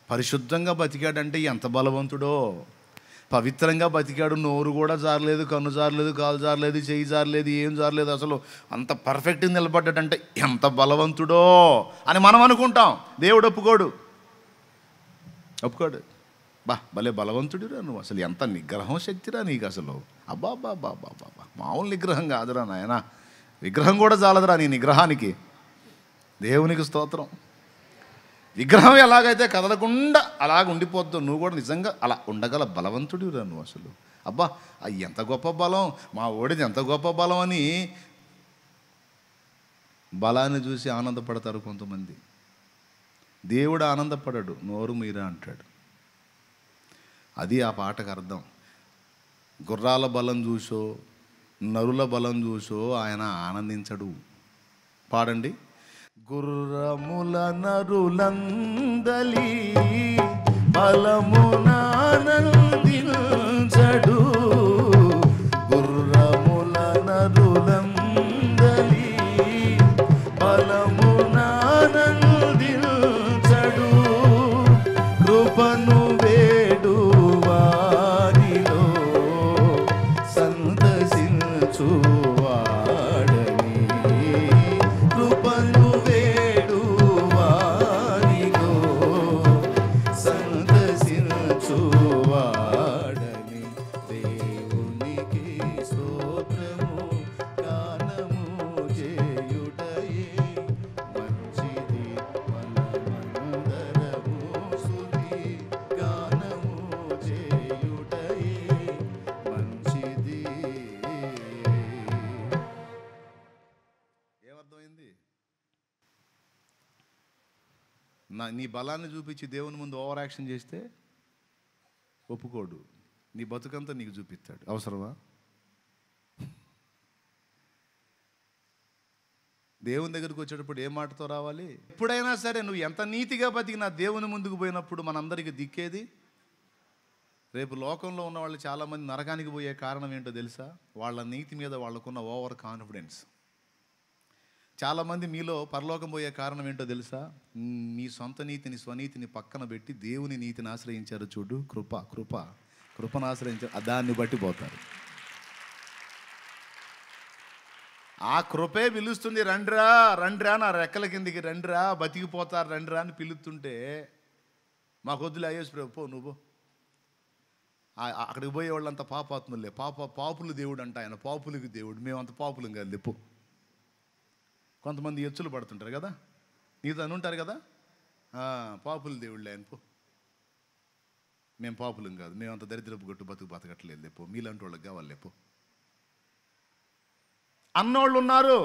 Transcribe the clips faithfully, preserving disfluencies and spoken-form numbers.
పరిశుద్ధంగా బతికాడంటే ఎంత బలవంతుడో. పవిత్రంగా బతికాడు, నోరు కూడా జారలేదు, కన్ను జారలేదు, కాలు జారలేదు, చెయ్యి జారలేదు, ఏం జారలేదు, అసలు అంత పర్ఫెక్ట్గా నిలబడ్డాడంటే ఎంత బలవంతుడో అని మనం అనుకుంటాం. దేవుడు ఒప్పుకోడు, ఒప్పుకోడు. బా భలే బలవంతుడిరా నువ్వు, అసలు ఎంత నిగ్రహం శక్తిరా నీకు అసలు. అబ్బా అబ్బా అబ్బా అబ్బా అబ్బా మామూలు నిగ్రహం కాదురా నాయన, విగ్రహం కూడా చాలదురా నీ నిగ్రహానికి. దేవునికి స్తోత్రం. విగ్రహం ఎలాగైతే కదలకుండా అలాగ ఉండిపోద్దు, నువ్వు కూడా నిజంగా అలా ఉండగల బలవంతుడిరా నువ్వు అసలు. అబ్బా ఎంత గొప్ప బలం, మా ఓడిది ఎంత గొప్ప బలం అని బలాన్ని చూసి ఆనందపడతారు కొంతమంది. దేవుడు ఆనందపడడు, నోరు మీరా అంటాడు. అది ఆ పాటకు అర్థం. గుర్రాల బలం చూసో నరుల బలం చూసో ఆయన ఆనందించడు. పాడండి. గుర్రముల నరులందలి బలమునానందించడు, గుర్రముల నరులందలి బలమునానందించడు, కృపను వేడు వారిలో సంతసించు వాడని, కృపను వేడు వారిలో సంతసించు వాడని. దేవునికి స్తోత్రము గానము చేయుటయే మంచిది, మనమందరము స్తుతి గానము చేయుటయే మంచిది. ఏమర్థమైంది? నా నీ బలాన్ని చూపించి దేవుని ముందు ఓవర్ యాక్షన్ చేస్తే ఒప్పుకోడు, నీ బతుకంతా నీకు చూపిస్తాడు. అవసరమా? దేవుని దగ్గరికి వచ్చేటప్పుడు ఏ మాటతో రావాలి? ఎప్పుడైనా సరే నువ్వు ఎంత నీతిగా బతికినా దేవుని ముందుకు పోయినప్పుడు మనందరికీ దిక్కేది. రేపు లోకంలో ఉన్న వాళ్ళు చాలామంది నరకానికి పోయే కారణం ఏంటో తెలుసా? వాళ్ళ నీతి మీద వాళ్ళకున్న ఓవర్ కాన్ఫిడెన్స్. చాలామంది మీలో పరలోకం పోయే కారణం ఏంటో తెలుసా? మీ సొంత నీతిని స్వనీతిని పక్కన పెట్టి దేవుని నీతిని ఆశ్రయించారు చూడు, కృప కృప కృపను ఆశ్రయించారు, దాన్ని బట్టి పోతారు. ఆ కృపే పిలుస్తుంది, రండ్రా రండ్రా నా రెక్కల కిందికి రండ్రా, బతికిపోతారు రండ్రా అని పిలుస్తుంటే మాకు వద్దులే అయ్యేసి పో నువ్వు. అక్కడికి పోయే వాళ్ళంతా పాపాత్ములే, పాప పాపులు దేవుడు అంట ఆయన, పాపులకి దేవుడు. మేమంత పాపులం కాదు లేపు. కొంతమంది ఎచ్చులు పడుతుంటారు కదా, నీతో అని ఉంటారు కదా, పాపులు దేవుళ్ళే ఆయన పో. మేము పాపులం కాదు, మేమంత దరిద్రపు గట్టు బతుకు బతకట్లేదు లేపో, మీలాంటి వాళ్ళకి కావాలి లేపో అన్నోళ్ళు ఉన్నారు.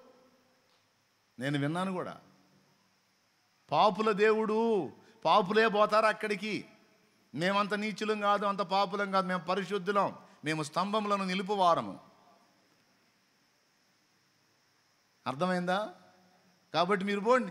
నేను విన్నాను కూడా. పాపుల దేవుడు, పాపులే పోతారు అక్కడికి. మేమంత నీచులం కాదు, అంత పాపులం కాదు, మేము పరిశుద్ధులం, మేము స్తంభములను నిలుపువారము. అర్థమైందా? కాబట్టి మీరు పోండి,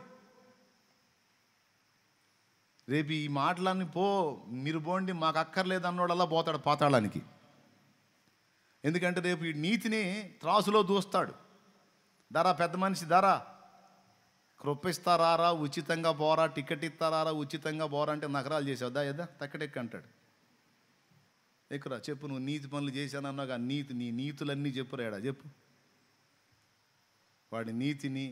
రేపు ఈ మాటలన్నీ పో, మీరు పోండి, మాకు అక్కర్లేదు అన్నోడల్లా పోతాడు పాతాళానికి. ఎందుకంటే రేపు ఈ నీతిని త్రాసులో దూస్తాడు. ధర పెద్ద మనిషి ధర కృపిస్తారా, ఉచితంగా పోరా, టికెట్ ఇస్తారా, ఉచితంగా పోరా అంటే నగరాలు చేసావుదా ఏదా తక్కడెక్కి అంటాడు. ఎక్కురా చెప్పు, నువ్వు నీతి పనులు చేశానన్నాగా నీతి, నీ నీతులన్నీ చెప్పురాడా చెప్పు. వాడి నీతిని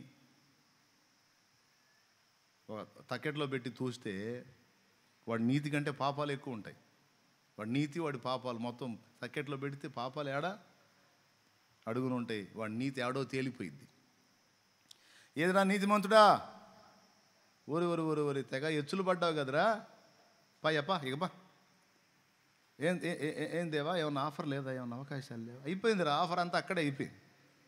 తక్కెట్లో పెట్టి చూస్తే వాడి నీతి కంటే పాపాలు ఎక్కువ ఉంటాయి. వాడి నీతి వాడి పాపాలు మొత్తం తక్కెట్లో పెడితే పాపాలు ఏడా అడుగును ఉంటాయి, వాడి నీతి ఏడో తేలిపోయింది. ఏదిరా నీతిమంతుడా, ఊరి ఊరి ఊరి ఊరి తెగ ఎచ్చులు పడ్డావు కదరా, పాయప్పా ఇకపా. ఏం ఏం దేవా, ఏమన్నా ఆఫర్ లేదా, ఏమన్నా అవకాశాలు లేవా? అయిపోయిందిరా ఆఫర్ అంతా అక్కడే అయిపోయింది.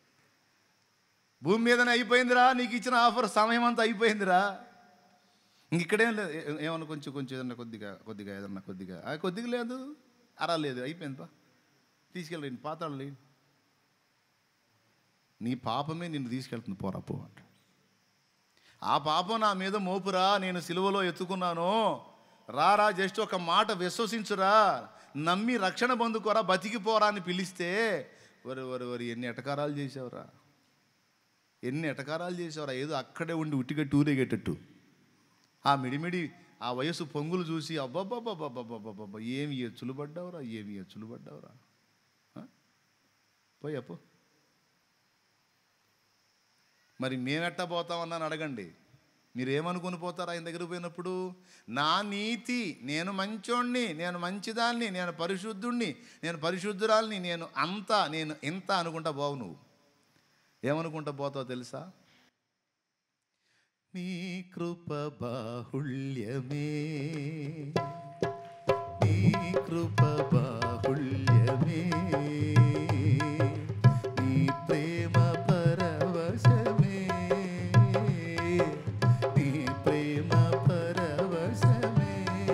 భూమి మీదనే అయిపోయిందిరా, నీకు ఇచ్చిన ఆఫర్ సమయం అంతా అయిపోయిందిరా. ఇంక ఇక్కడేం లేదు, ఏమన్నా కొంచెం కొంచెం ఏదన్నా కొద్దిగా కొద్దిగా ఏదన్నా కొద్దిగా కొద్దిగా లేదు, అరా లేదు, అయిపోయింది పా, తీసుకెళ్ళండి పాతాళం లేని. నీ పాపమే నిన్ను తీసుకెళ్తుంది, పోరా పో అంట. ఆ పాపం నా మీద మోపురా, నేను సిలువలో ఎత్తుకున్నాను, రారా జస్ట్ ఒక మాట విశ్వసించురా, నమ్మి రక్షణ పొందుకోరా, బతికిపోరా అని పిలిస్తే వరి వరి వరి ఎన్ని ఎటకారాలు చేసావురా, ఎన్ని ఎటకారాలు చేసావురా. ఏదో అక్కడే ఉండి ఉట్టిగా టూరేగేటట్టు ఆ మిడిమిడి ఆ వయసు పొంగులు చూసి అబ్బబ్బబ్బబ్బబ్బబ్బబ్బ ఏమి ఎచ్చులు పడ్డావురా, ఏమి ఎచ్చులు పడ్డావురా, పోయి అప్పు. మరి మేమెట్టా పోతామన్నాను అడగండి. మీరేమనుకుని పోతారు ఆయన దగ్గరికి పోయినప్పుడు? నా నీతి, నేను మంచోణ్ణి, నేను మంచిదాన్ని, నేను పరిశుద్ధుణ్ణి, నేను పరిశుద్ధురాల్ని, నేను అంతా, నేను ఇంత అనుకుంటా పోవు. నువ్వు ఏమనుకుంటా పోతావు తెలుసా? నీ కృప బాహుళ్యమే, నీ కృప బాహుళ్యమే, నీ ప్రేమ పరవశమే, నీ ప్రేమ పరవశమే,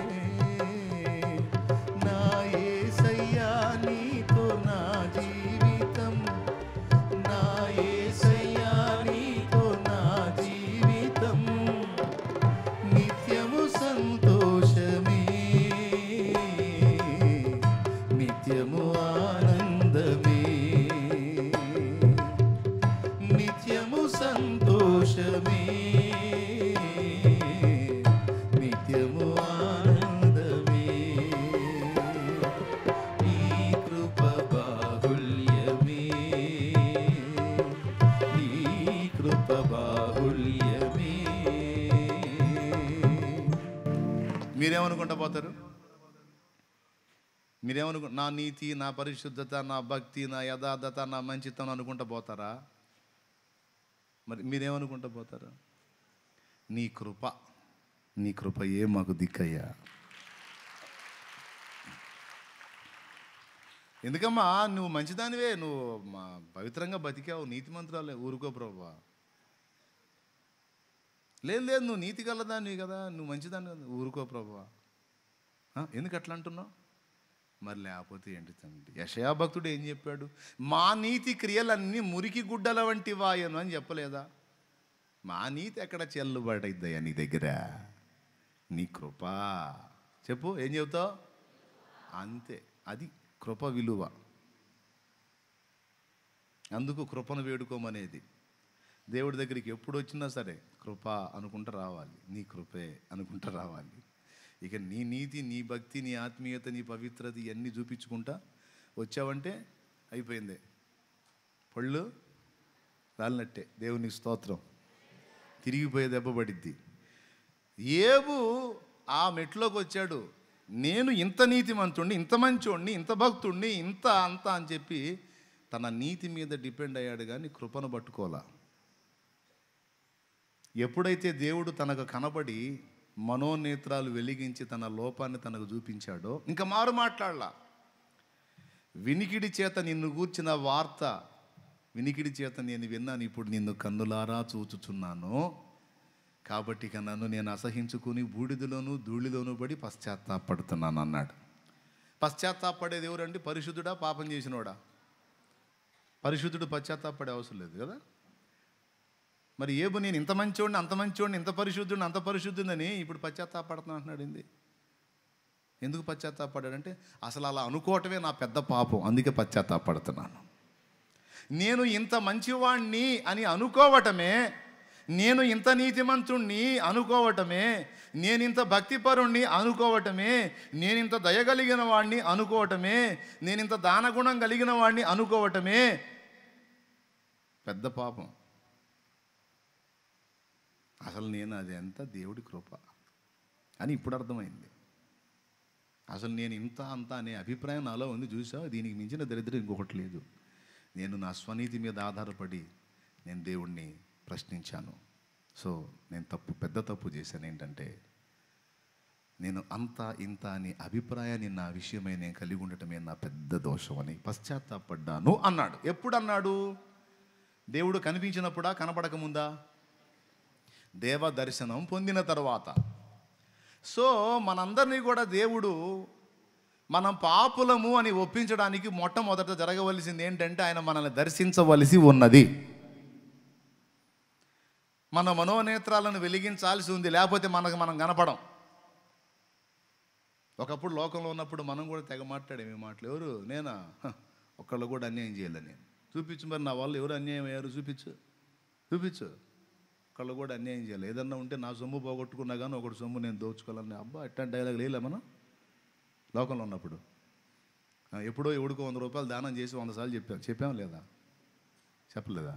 నా యేసయ్యా నీతో నా జీవితం, నా యేసయ్యా నీతో నా జీవితం, నిత్యము సంతోషమే, నిత్యము ఆనందమే, నిత్యము సంతోషమే, నిత్యము ఆనందమే, నీ కృప బాహుళ్యమే, నీ కృప బాహుళ్యమే. మీరేమనుకుంటా పోతారు? మీరేమనుకు నా నీతి, నా పరిశుద్ధత, నా భక్తి, నా యథార్థత, నా మంచితనం అనుకుంటా పోతారా? మరి మీరేమనుకుంటా పోతారు? నీ కృప, నీ కృప ఏ మాకు దిక్కయ్యా. ఎందుకమ్మా నువ్వు మంచిదానివే, నువ్వు మా పవిత్రంగా బతికావు, నీతిమంతురాలే, ఊరుకో ప్రభువా. లేదు లేదు నువ్వు నీతి గలదానివి కదా, నువ్వు మంచిదాన్ని కదా, ఊరుకో ప్రభువా. ఎందుకు అట్లా అంటున్నావు? మరి లేకపోతే ఏంటి తండ్రి? యెషయా భక్తుడు ఏం చెప్పాడు? మా నీతి క్రియలన్నీ మురికి గుడ్డల వంటి వాయను అని చెప్పలేదా? మా నీతి ఎక్కడ చెల్లుబడైద్దయ్యా నీ దగ్గర? నీ కృప. చెప్పు, ఏం చెబుతావు? అంతే, అది కృప విలువ. అందుకు కృపను వేడుకోమనేది. దేవుడి దగ్గరికి ఎప్పుడు వచ్చినా సరే కృప అనుకుంటూ రావాలి, నీ కృపే అనుకుంటూ రావాలి. ఇక నీ నీతి, నీ భక్తి, నీ ఆత్మీయత, నీ పవిత్రత ఇవన్నీ చూపించుకుంటా వచ్చావంటే అయిపోయిందే, పళ్ళు రాలినట్టే. దేవుని స్తోత్రం. తిరిగిపోయే దెబ్బ పడిద్ది. ఏబు ఆ మెట్లోకి వచ్చాడు, నేను ఇంత నీతిమంతుణ్ణి, ఇంత మంచోడిని, ఇంత భక్తుణ్ణి, ఇంత అంత అని చెప్పి తన నీతి మీద డిపెండ్ అయ్యాడు, కానీ కృపను పట్టుకోలా. ఎప్పుడైతే దేవుడు తనకు కనబడి మనోనేత్రాలు వెలిగించి తన లోపాన్ని తనకు చూపించాడో ఇంకా మారు మాట్లాడలా. వినికిడి చేత నిన్ను గూర్చిన వార్త, వినికిడి చేత నేను విన్నాను, ఇప్పుడు నిన్ను కన్నులారా చూచుచున్నాను, కాబట్టి ఇక నన్ను నేను అసహించుకుని బూడిదలోను ధూళిలోను పడి పశ్చాత్తాపడుతున్నాను అన్నాడు. పశ్చాత్తాపడేది ఎవరండి? పరిశుద్ధుడా, పాపం చేసినోడా? పరిశుద్ధుడు పశ్చాత్తాపడే అవసరం లేదు కదా. మరి ఏబు నేను ఇంత మంచోడిని, అంత మంచోడిని, ఇంత పరిశుద్ధుడిని, అంత పరిశుద్ధుడిని ఇప్పుడు పశ్చాత్తాపడుతున్నా అంటున్నాడు. ఏంది? ఎందుకు పశ్చాత్తాపడ్డాడంటే అసలు అలా అనుకోవటమే నా పెద్ద పాపం, అందుకే పశ్చాత్తాపడుతున్నాను. నేను ఇంత మంచివాణ్ణి అని అనుకోవటమే, నేను ఇంత నీతిమంతుణ్ణి అనుకోవటమే, నేను ఇంత భక్తిపరుణ్ణి అనుకోవటమే, నేను ఇంత దయగలిగిన వాడిని అనుకోవటమే, నేను ఇంత దానగుణం కలిగిన వాడిని అనుకోవటమే పెద్ద పాపం. అసలు నేను అది ఎంత దేవుడి కృప అని ఇప్పుడు అర్థమైంది. అసలు నేను ఇంత అంత అనే అభిప్రాయం నాలో ఉంది. చూసా, దీనికి మించిన దరిద్రం ఇంకొకటి లేదు. నేను నా స్వనీతి మీద ఆధారపడి నేను దేవుణ్ణి ప్రశ్నించాను. సో నేను తప్పు, పెద్ద తప్పు చేశాను. ఏంటంటే నేను అంత ఇంత అని అభిప్రాయాన్ని నా విషయమై నేను కలిగి ఉండటమే నా పెద్ద దోషం అని పశ్చాత్తాపడ్డాను అన్నాడు. ఎప్పుడు అన్నాడు? దేవుడు కనిపించినప్పుడా, కనపడకముందా? దేవ దర్శనం పొందిన తర్వాత. సో మనందరినీ కూడా దేవుడు మనం పాపులము అని ఒప్పించడానికి మొట్టమొదట జరగవలసింది ఏంటంటే ఆయన మనల్ని దర్శించవలసి ఉన్నది. మన మనోనేత్రాలను వెలిగించాల్సి ఉంది, లేకపోతే మనకు మనం కనపడం. ఒకప్పుడు లోకంలో ఉన్నప్పుడు మనం కూడా తెగ మాట్లాడేమి మాటలు. ఎవరు? నేనా? ఒక్కళ్ళు కూడా అన్యాయం చేయాలని నేను చూపించు. మరి నా వాళ్ళు ఎవరు అన్యాయం అయ్యారు? చూపించు, చూపించు. ఒక్కళ్ళు కూడా అన్యాయం చేయాలి. ఏదన్నా ఉంటే నా సొమ్ము పోగొట్టుకున్నా కానీ ఒకటి సొమ్ము నేను దోచుకోవాలని, అబ్బా ఎట్లాంటి డైలాగ్ లేలే మనం లోకంలో ఉన్నప్పుడు. ఎప్పుడో ఎవడికో వంద రూపాయలు దానం చేసి వంద సార్లు చెప్పాం చెప్పాం లేదా? చెప్పలేదా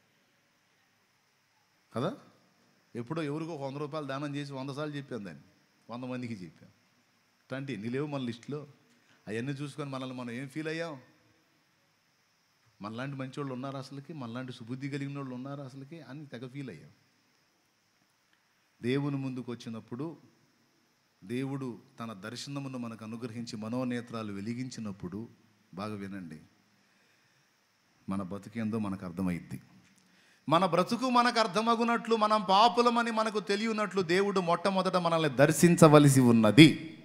కదా? ఎప్పుడో ఎవరికో వంద రూపాయలు దానం చేసి వంద సార్లు చెప్పాం, దాన్ని వంద మందికి చెప్పాం. అట్లాంటి నీ లేవు మన లిస్టులో. అవన్నీ చూసుకొని మనల్ని మనం ఏం ఫీల్ అయ్యాం? మనలాంటి మంచి వాళ్ళు ఉన్నారు అసలుకి, మనలాంటి సుబుద్ధి కలిగిన వాళ్ళు ఉన్నారు అసలుకి అని తెగ ఫీల్ అయ్యాం. దేవుని ముందుకు వచ్చినప్పుడు దేవుడు తన దర్శనమును మనకు అనుగ్రహించి మనోనేత్రాలు వెలిగించినప్పుడు, బాగా వినండి, మన బతుకేందో మనకు అర్థమైద్ది. మన బ్రతుకు మనకు అర్థమగునట్లు, మనం పాపులమని మనకు తెలియనట్లు దేవుడు మొట్టమొదట మనల్ని దర్శించవలసి ఉన్నది.